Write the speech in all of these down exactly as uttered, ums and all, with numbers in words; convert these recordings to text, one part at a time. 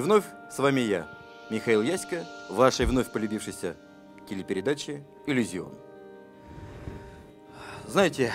вновь с вами я, Михаил Яська, в вашей вновь полюбившейся телепередаче «Иллюзион». Знаете,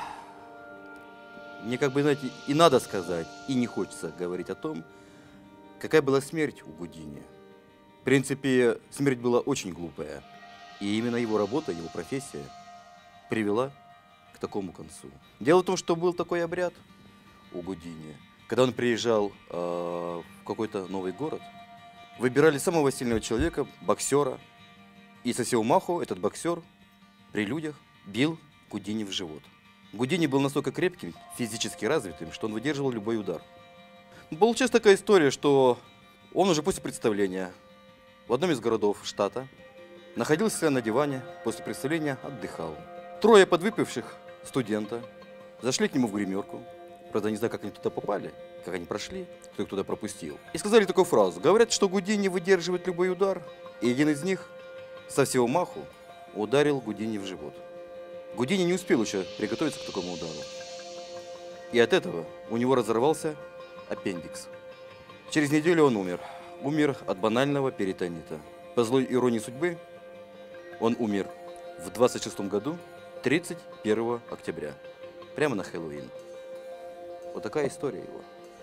мне как бы, знаете, и надо сказать, и не хочется говорить о том, какая была смерть у Гудини. В принципе, смерть была очень глупая, и именно его работа, его профессия привела к такому концу. Дело в том, что был такой обряд у Гудини. Когда он приезжал э, в какой-то новый город, выбирали самого сильного человека, боксера, и со всего маху этот боксер при людях бил Гудини в живот. Гудини был настолько крепким, физически развитым, что он выдерживал любой удар. Получилась такая история, что он уже после представления в одном из городов штата находился на диване, после представления отдыхал. Трое подвыпивших студента зашли к нему в гримерку. Правда, не знаю, как они туда попали, как они прошли, кто их туда пропустил. И сказали такую фразу. Говорят, что Гудини выдерживает любой удар. И один из них со всего маху ударил Гудини в живот. Гудини не успел еще приготовиться к такому удару. И от этого у него разорвался аппендикс. Через неделю он умер. Умер от банального перитонита. По злой иронии судьбы, он умер в двадцать шестом году, тридцать первого октября. Прямо на Хэллоуин. Вот такая история его.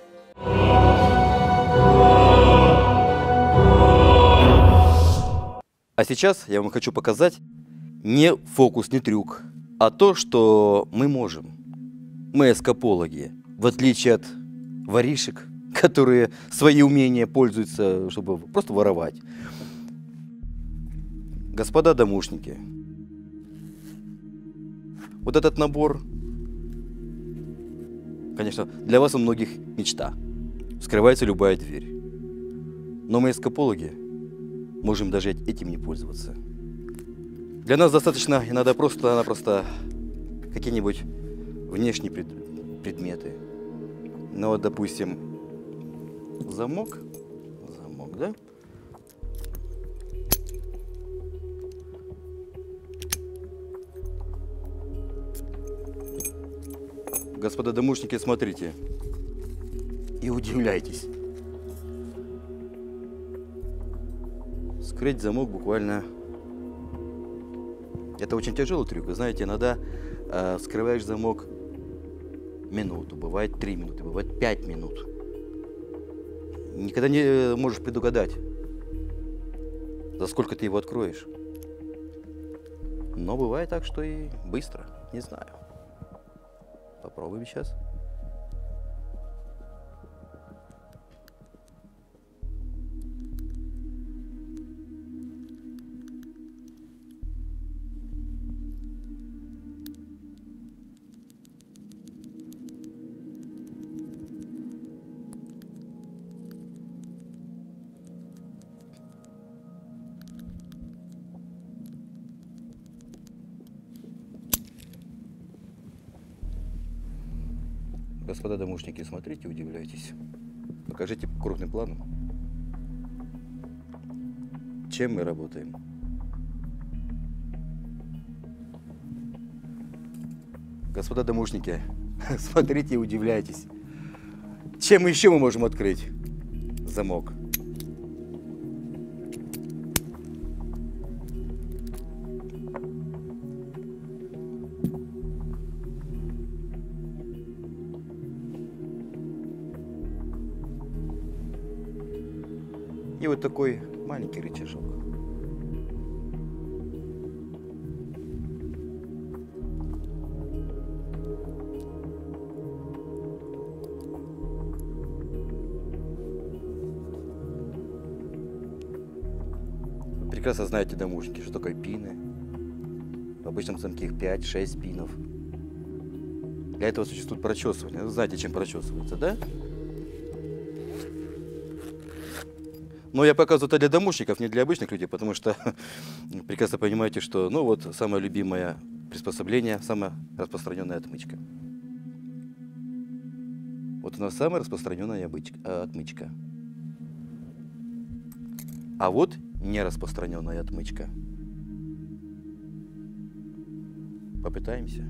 А сейчас я вам хочу показать не фокус, не трюк, а то, что мы можем. Мы эскапологи, в отличие от воришек, которые свои умения пользуются, чтобы просто воровать. Господа домушники, вот этот набор, конечно, для вас у многих мечта. Вскрывается любая дверь. Но мы, эскапологи, можем даже этим не пользоваться. Для нас достаточно иногда просто-напросто какие-нибудь внешние пред, предметы. Ну вот, допустим, замок. Замок, да? Господа домушники, смотрите и удивляйтесь. Скрыть замок буквально... Это очень тяжелый трюк. Вы знаете, иногда э, вскрываешь замок минуту, бывает три минуты, бывает пять минут. Никогда не можешь предугадать, за сколько ты его откроешь. Но бывает так, что и быстро. Не знаю. Попробуем сейчас. Господа домушники, смотрите, удивляйтесь. Покажите крупным планом, чем мы работаем. Господа домушники, смотрите и удивляйтесь. Чем еще мы можем открыть замок? И вот такой маленький рычажок. Вы прекрасно знаете, домушники, что такое пины. В обычном замке их пять-шесть пинов. Для этого существует прочесывание. Вы знаете, чем прочесывается, да? Но я показываю это для домушников, не для обычных людей, потому что прекрасно понимаете, что, ну вот, самое любимое приспособление, самая распространенная отмычка. Вот у нас самая распространенная отмычка. А вот нераспространенная отмычка. Попытаемся.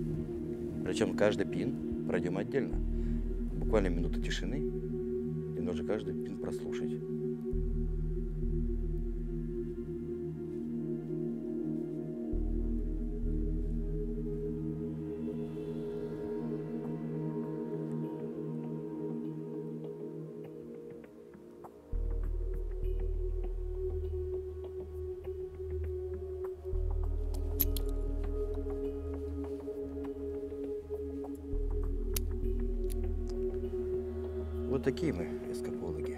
Причем каждый пин пройдем отдельно. Буквально минута тишины. должны каждый пин прослушать. Вот такие мы эскапологи.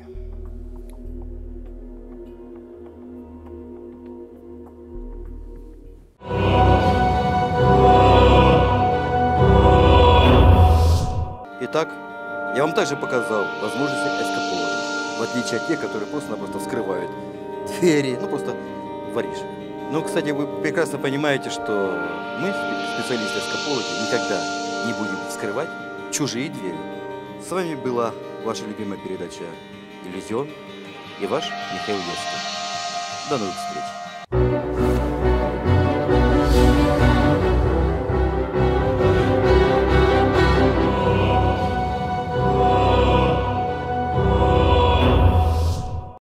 Итак, я вам также показал возможности эскапологов, в отличие от тех, которые просто-напросто вскрывают двери, ну просто воришек. Ну, кстати, вы прекрасно понимаете, что мы, специалисты-эскапологи, никогда не будем вскрывать чужие двери. С вами была ваша любимая передача «Иллюзион» и ваш Михаил Лестер. До новых встреч!